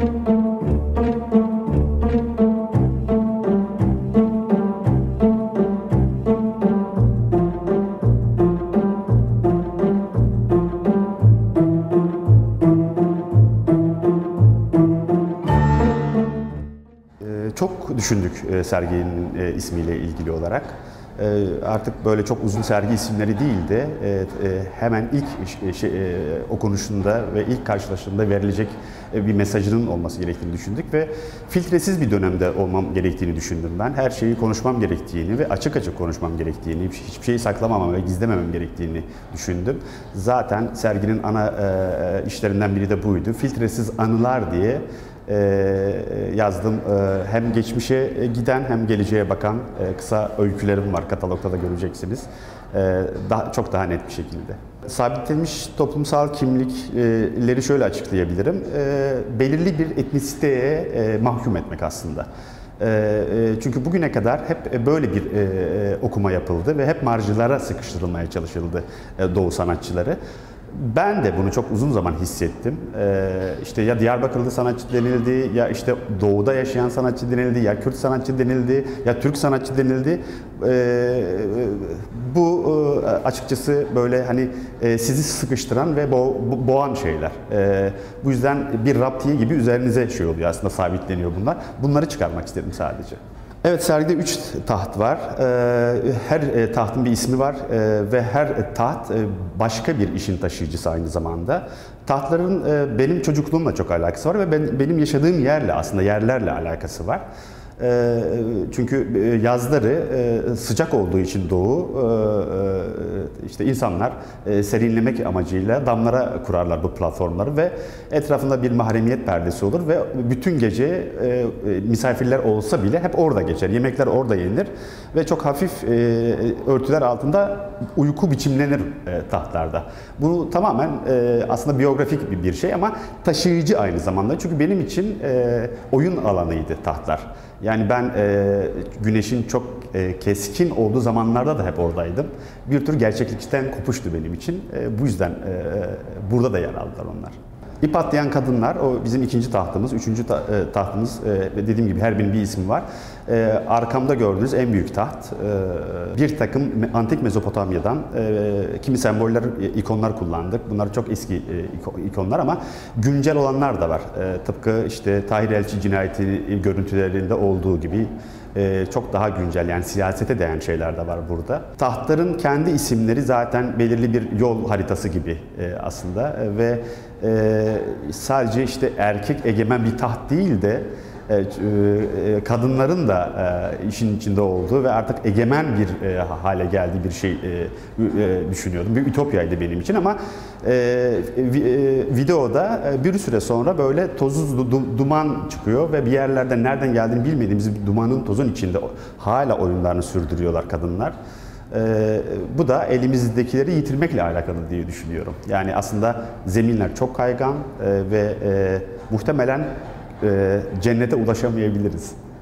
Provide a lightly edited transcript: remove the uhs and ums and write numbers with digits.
Çok düşündük serginin ismiyle ilgili olarak. Artık böyle çok uzun sergi isimleri değil de hemen ilk okunuşunda ve ilk karşılaştığında verilecek bir mesajının olması gerektiğini düşündük ve filtresiz bir dönemde olmam gerektiğini düşündüm ben. Her şeyi konuşmam gerektiğini ve açık açık konuşmam gerektiğini, hiçbir şeyi saklamamam ve gizlememem gerektiğini düşündüm. Zaten serginin ana işlerinden biri de buydu. Filtresiz anılar diye yazdım. Hem geçmişe giden hem geleceğe bakan kısa öykülerim var. Katalogda da göreceksiniz. Çok daha net bir şekilde. Sabitlenmiş toplumsal kimlikleri şöyle açıklayabilirim. Belirli bir etnisiteye mahkum etmek aslında. Çünkü bugüne kadar hep böyle bir okuma yapıldı ve hep marjlara sıkıştırılmaya çalışıldı Doğu sanatçıları. Ben de bunu çok uzun zaman hissettim. İşte ya Diyarbakırlı sanatçı denildi, ya işte Doğu'da yaşayan sanatçı denildi, ya Kürt sanatçı denildi, ya Türk sanatçı denildi. Bu açıkçası böyle hani sizi sıkıştıran ve boğan şeyler. Bu yüzden bir raptiye gibi üzerinize şey oluyor aslında, sabitleniyor bunlar. Bunları çıkarmak istedim sadece. Evet, sergide 3 taht var. Her tahtın bir ismi var ve her taht başka bir işin taşıyıcısı aynı zamanda. Tahtların benim çocukluğumla çok alakası var ve benim yaşadığım yerle, aslında yerlerle alakası var. Çünkü yazları sıcak olduğu için Doğu, işte insanlar serinlemek amacıyla damlara kurarlar bu platformları ve etrafında bir mahremiyet perdesi olur ve bütün gece misafirler olsa bile hep orada geçer. Yemekler orada yenilir ve çok hafif örtüler altında uyku biçimlenir tahtlarda. Bu tamamen aslında biyografik bir şey ama taşıyıcı aynı zamanda. Çünkü benim için oyun alanıydı tahtlar. Yani ben güneşin çok keskin olduğu zamanlarda da hep oradaydım. Bir tür gerçeklikten kopuştu benim için. Bu yüzden burada da yer aldılar onlar. İp atlayan kadınlar, o bizim ikinci tahtımız. Üçüncü tahtımız, dediğim gibi her birinin bir ismi var. Arkamda gördüğünüz en büyük taht. Bir takım antik Mezopotamya'dan kimi semboller, ikonlar kullandık. Bunlar çok eski ikonlar ama güncel olanlar da var. Tıpkı işte Tahir Elçi cinayeti görüntülerinde olduğu gibi çok daha güncel, yani siyasete değen şeyler de var burada. Tahtların kendi isimleri zaten belirli bir yol haritası gibi aslında ve sadece işte erkek egemen bir taht değil de kadınların da işin içinde olduğu ve artık egemen bir hale geldiği bir şey düşünüyordum. Bir ütopyaydı benim için ama videoda bir süre sonra böyle tozsuz duman çıkıyor ve bir yerlerden nereden geldiğini bilmediğimiz bir dumanın, tozun içinde hala oyunlarını sürdürüyorlar kadınlar. Bu da elimizdekileri yitirmekle alakalı diye düşünüyorum. Yani aslında zeminler çok kaygan ve muhtemelen cennete ulaşamayabiliriz.